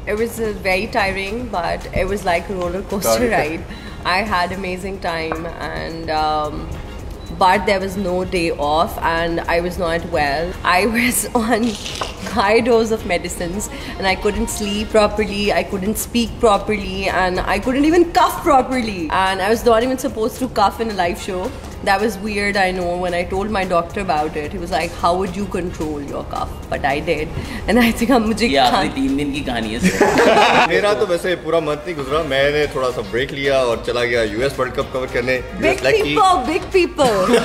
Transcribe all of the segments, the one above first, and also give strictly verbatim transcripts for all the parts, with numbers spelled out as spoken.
It was uh, very tiring, but it was like a roller coaster ride. I had amazing time, and um, but there was no day off, and I was not well. I was on high dose of medicines, and I couldn't sleep properly, I couldn't speak properly, and I couldn't even cough properly. And I was not even supposed to cough in a live show. That was weird, I know. When I told my doctor about it, he was like, how would you control your cough? But I did. And I think I'm मुझे ये आपने तीन दिन की कहानी है। मेरा तो वैसे पूरा मंथ नहीं गुजरा, मैंने थोड़ा सा ब्रेक लिया और चला गया यूएस वर्ल्ड कप कवर करने। Big people, big people।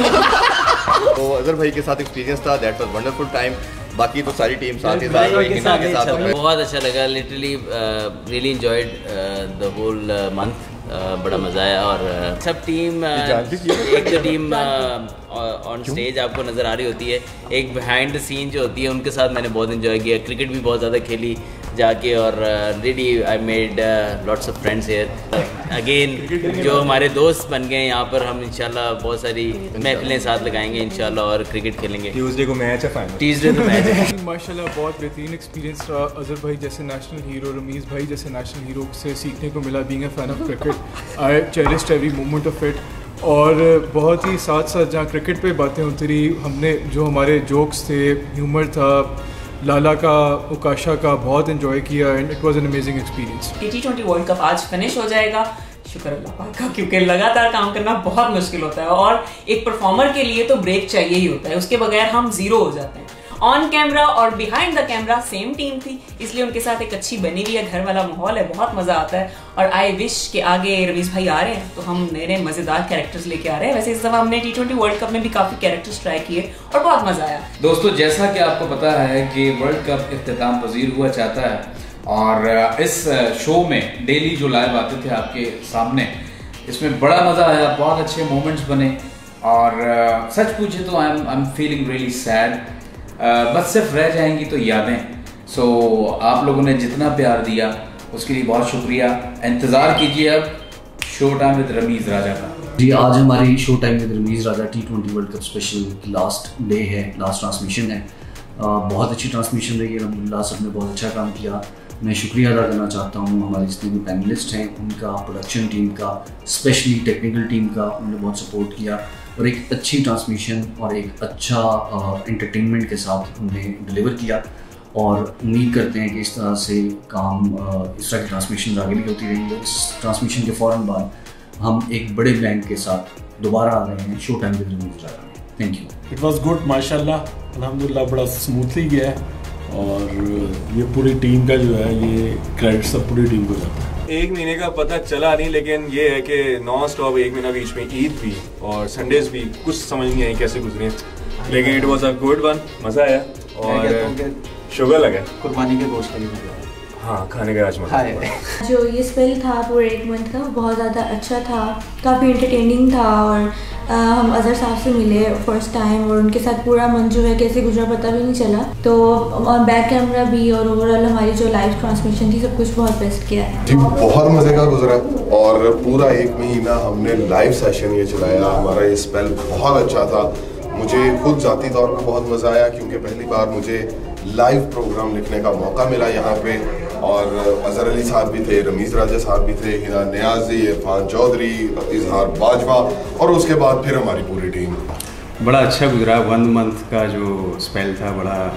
तो अजहर भाई के साथ एक्सपीरियंस था, that was wonderful time। बाकी तो सारी टीम साथ ही साथ बहुत अच्छा लगा, literally really enjoyed the whole month. बड़ा मज़ा आया और uh, सब टीम uh, एक तो टीम ऑन स्टेज आपको नज़र आ रही होती है, एक बिहाइंड द सीन जो होती है उनके साथ मैंने बहुत एंजॉय किया। क्रिकेट भी बहुत ज़्यादा खेली जाके और really I made lots of friends here again, जो हमारे दोस्त बन गए यहाँ पर। हम इंशाल्लाह बहुत सारी महफिलें साथ लगाएंगे इंशाल्लाह और क्रिकेट खेलेंगे। ट्यूसडे को मैच है, फाइनल ट्यूसडे को मैच है। माशाल्लाह बहुत बेहतरीन एक्सपीरियंस रहा। अजहर भाई जैसे नेशनल हीरो, रमीज़ भाई जैसे नेशनल हीरो से सीखने को मिला। Being a fan of cricket I cherished every moment of it. और बहुत ही साथ साथ जहाँ क्रिकेट पे बातें होती रही, हमने जो हमारे जोक्स थे, ह्यूमर था, लाला का, उकाशा का, बहुत एंजॉय किया and it was an amazing experience. T twenty world cup आज फिनिश हो जाएगा, शुक्र अल्लाह पाक का, क्योंकि लगातार काम करना बहुत मुश्किल होता है और एक परफॉर्मर के लिए तो ब्रेक चाहिए ही होता है, उसके बगैर हम जीरो हो जाते हैं। ऑन कैमरा और behind the camera same team थी, इसलिए उनके साथ एक अच्छी बनी हुई है, घर वाला माहौल है, बहुत मजा आता है। और आई विश कि आगे रमीज़ भाई आ रहे हैं तो हम नए नए मजेदार कैरेक्टर्स लेके आ रहे हैं। वैसे इस दफा हमने टी ट्वेंटी वर्ल्ड कप में भी काफी कैरेक्टर्स ट्राई किए और बहुत मजा आया। दोस्तों, जैसा कि आपको पता है कि वर्ल्ड कप इख्तिताम पजीर हुआ चाहता है और इस शो में डेली जो लाइव आते थे आपके सामने, इसमें बड़ा मजा आया, बहुत अच्छे मोमेंट्स बने और सच पूछे तो I am I am feeling really sad. बस सिर्फ रह जाएंगी तो यादें। सो so, आप लोगों ने जितना प्यार दिया उसके लिए बहुत शुक्रिया। इंतज़ार कीजिए अब show time with Rameez Raja का। जी, आज हमारी show time with Rameez Raja T twenty world cup special last day है, लास्ट ट्रांसमिशन है। बहुत अच्छी ट्रांसमिशन रही है, अल्हम्दुलिल्लाह सबने बहुत अच्छा काम किया। मैं शुक्रिया अदा करना चाहता हूँ हमारे जितने भी पैनलिस्ट हैं उनका, प्रोडक्शन टीम का, स्पेशली टेक्निकल टीम का, उन्होंने बहुत सपोर्ट किया और एक अच्छी ट्रांसमिशन और एक अच्छा एंटरटेनमेंट के साथ उन्हें डिलीवर किया। और उम्मीद करते हैं कि इस तरह से काम, इस तरह की ट्रांसमिशन आगे भी होती रहेंगी। इस ट्रांसमिशन के फ़ौरन बाद हम एक बड़े बैंड के साथ दोबारा आ रहे हैं show time with Rameez Raja में। Thank you. It was good माशाल्लाह, अल्हम्दुलिल्लाह बड़ा स्मूथली गया है और ये पूरी टीम का जो है ये क्रेडिट सब पूरी टीम को जाता है। एक महीने का पता चला नहीं, लेकिन ये है कि नॉन स्टॉप एक महीना बीच में ईद भी और संडेज भी कुछ समझ नहीं आई कैसे गुजरे, लेकिन it was a good one, मज़ा आया और शुगर लगा कुर्बानी के गोश्त का भी। हाँ, खाने का राजमा। जो ये स्पेल था पूरे एक मंथ का बहुत ज़्यादा अच्छा था, काफ़ी एंटरटेनिंग था और आ, हम अजहर साहब से मिले फर्स्ट टाइम और उनके साथ पूरा मंथ जो है कैसे गुजरा पता भी नहीं चला। तो और बैक कैमरा भी और ओवरऑल हमारी जो लाइव ट्रांसमिशन थी सब कुछ बहुत बेस्ट किया है जी, बहुत मज़े का गुजरा और पूरा एक महीना हमने लाइव सेशन ये चलाया। हमारा ये स्पेल बहुत अच्छा था, मुझे खुद ज़ाती तौर पर बहुत मज़ा आया क्योंकि पहली बार मुझे लाइव प्रोग्राम लिखने का मौका मिला यहाँ पे और अजहर अली साहब भी थे, रमीज़ राजा साहब भी थे, हिना नियाज़ी, इरफान चौधरी, इजहार बाजवा और उसके बाद फिर हमारी पूरी टीम। बड़ा अच्छा गुजरा वन मंथ का जो स्पेल था।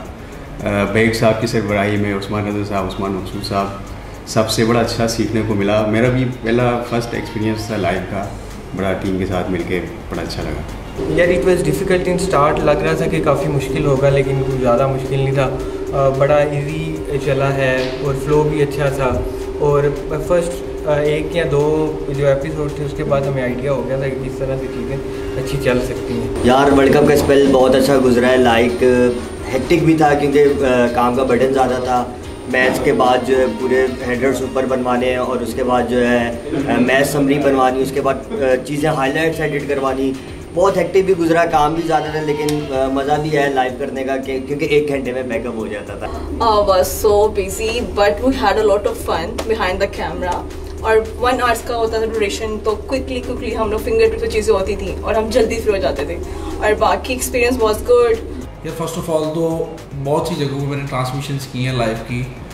बड़ा बेग साहब की सरबराही में उस्मान रज़ा साहब, उस्मान मंसूर साहब, सबसे बड़ा अच्छा सीखने को मिला। मेरा भी पहला फर्स्ट एक्सपीरियंस था लाइव का, बड़ा टीम के साथ मिलके बड़ा अच्छा लगा। यार it was difficult in start, लग रहा था कि काफ़ी मुश्किल होगा लेकिन कुछ ज़्यादा मुश्किल नहीं था, बड़ा इजी चला है और फ्लो भी अच्छा था। और फर्स्ट एक या दो जो एपिसोड थे उसके बाद हमें आइडिया हो गया था कि किस तरह से चीज़ें अच्छी चल सकती हैं। यार वर्ल्ड कप का स्पेल बहुत अच्छा गुजरा है, लाइक हेक्टिक भी था क्योंकि काम का बर्डन ज़्यादा था। मैच के बाद जो है पूरे हेडर्स ऊपर बनवाने हैं और उसके बाद जो है मैच समरी बनवानी, उसके बाद चीज़ें हाईलाइट्स एडिट करवानी, बहुत हेक्टिक भी गुजरा, काम भी ज़्यादा था लेकिन मज़ा भी है लाइव करने का क्योंकि एक घंटे में बैकअप हो जाता था। I was so busy but we had a lot of fun behind the camera और वन आवर्स का होता था ड्यूरेशन, तो क्विकली क्विकली हम लोग फिंगर टिप पे चीज़ें होती थी और हम जल्दी फ्री हो जाते थे और बाकी एक्सपीरियंस वाज गुड। यार फर्स्ट ऑफ ऑल तो बहुत सी जगहों पर मैंने ट्रांसमिशंस की हैं लाइव की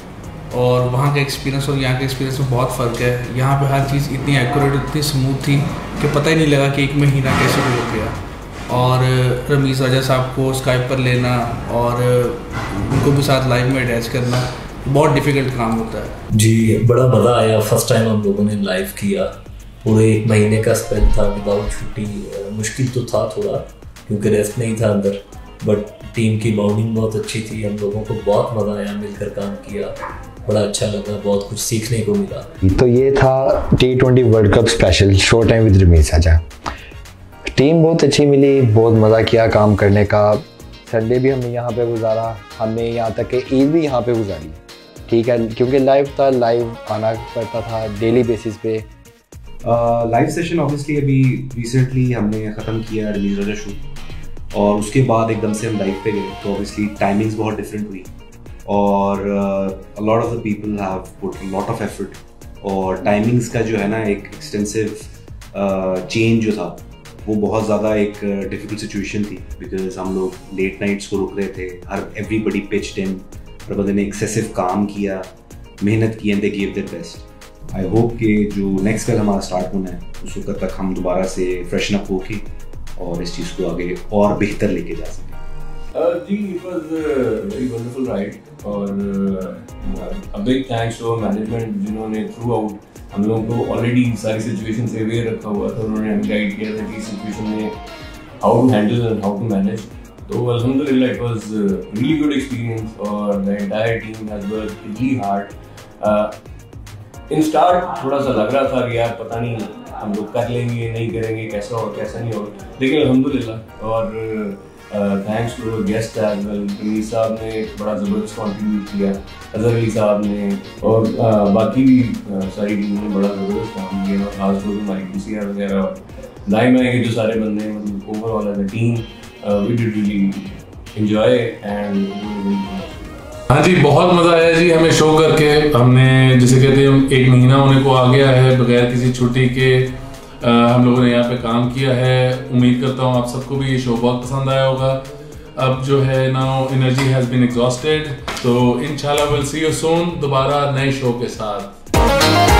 और वहाँ का एक्सपीरियंस और यहाँ के एक्सपीरियंस में बहुत फ़र्क है। यहाँ पे हर चीज़ इतनी एक्यूरेट, इतनी स्मूथ थी कि पता ही नहीं लगा कि एक महीना कैसे गुजर गया। और रमीज़ राजा साहब को स्काइप पर लेना और उनको भी साथ लाइव में अटैच करना बहुत डिफ़िकल्ट काम होता है जी। बड़ा मज़ा आया। फर्स्ट टाइम हम लोगों ने लाइव किया, पूरे एक महीने का स्पेल था विदाउट छुट्टी। मुश्किल तो था थोड़ा क्योंकि रेस्ट नहीं था अंदर, बट टीम की बाउंडिंग बहुत अच्छी थी। हम लोगों को बहुत मज़ा आया, मिलकर काम किया, बड़ा अच्छा लगा, बहुत कुछ सीखने को मिला। तो ये था T twenty world cup special show time with Rameez Raja. Team बहुत अच्छी मिली, बहुत मज़ा किया काम करने का। संडे भी हमने यहाँ पे गुजारा, हमने यहाँ तक कि ईद भी यहाँ पे गुजारी, ठीक है, क्योंकि लाइव था, लाइव आना पड़ता था डेली बेसिस पे। लाइव सेशन ऑब्वियसली अभी रिसेंटली हमने ख़त्म किया रमीज़ राजा शो, और उसके बाद एकदम से हम लाइव पे गए, तो ऑब्वियसली टाइमिंग्स बहुत डिफरेंट हुई और a lot of the people have put a lot of effort, और टाइमिंग्स का जो है ना एक एक्सटेंसिव चेंज जो था वो बहुत ज़्यादा एक डिफ़िकल्ट सिचुएशन थी, बिकॉज हम लोग लेट नाइट्स को रुक रहे थे, हर एवरीबडी पिच्ड इन, हर बंदे ने एक्सेसिव काम किया, मेहनत की, and they give their best. I hope कि जो नेक्स्ट कल हमारा स्टार्ट होना है उस वक्त तक हम दोबारा से फ्रेशन अप होके और इस चीज़ को आगे और बेहतर लेके जा सकें। जी, it was very wonderful ride, और a big thanks to management जिन्होंने थ्रू आउट हम लोगों को ऑलरेडी सारी सिचुएशन से अवेयर रखा हुआ था। उन्होंने हमें गाइड किया था कि सिचुएशन में how to handle and how to manage. तो अल्हम्दुलिल्लाह it was really good experience, और the entire team has worked really hard. In start थोड़ा सा लग रहा था कि यार पता नहीं हम लोग कर लेंगे नहीं करेंगे, कैसा हो कैसा नहीं होगा, लेकिन अल्हम्दुलिल्लाह, और thanks to guest as well. Rameez साहब ने बड़ा ज़बरदस्त कॉन्ट्रीब्यूट किया, अजहर अली साहब ने, और uh, बाकी भी uh, सारी टीम ने बड़ा ज़बरदस्त काम किया, और खास तौर पर हमारी पी सी आर वगैरह दाई में के जो सारे बंदे हैं, मतलब overall as a team we did really enjoy and. हाँ जी, बहुत मज़ा आया जी हमें शो करके। हमने जैसे कहते हैं एक महीना होने को आ गया है, बगैर किसी छुट्टी के आ, हम लोगों ने यहाँ पे काम किया है। उम्मीद करता हूँ आप सबको भी ये शो बहुत पसंद आया होगा। अब जो है now energy has been exhausted, तो इंशाल्लाह विल सी यू सून दोबारा नए शो के साथ।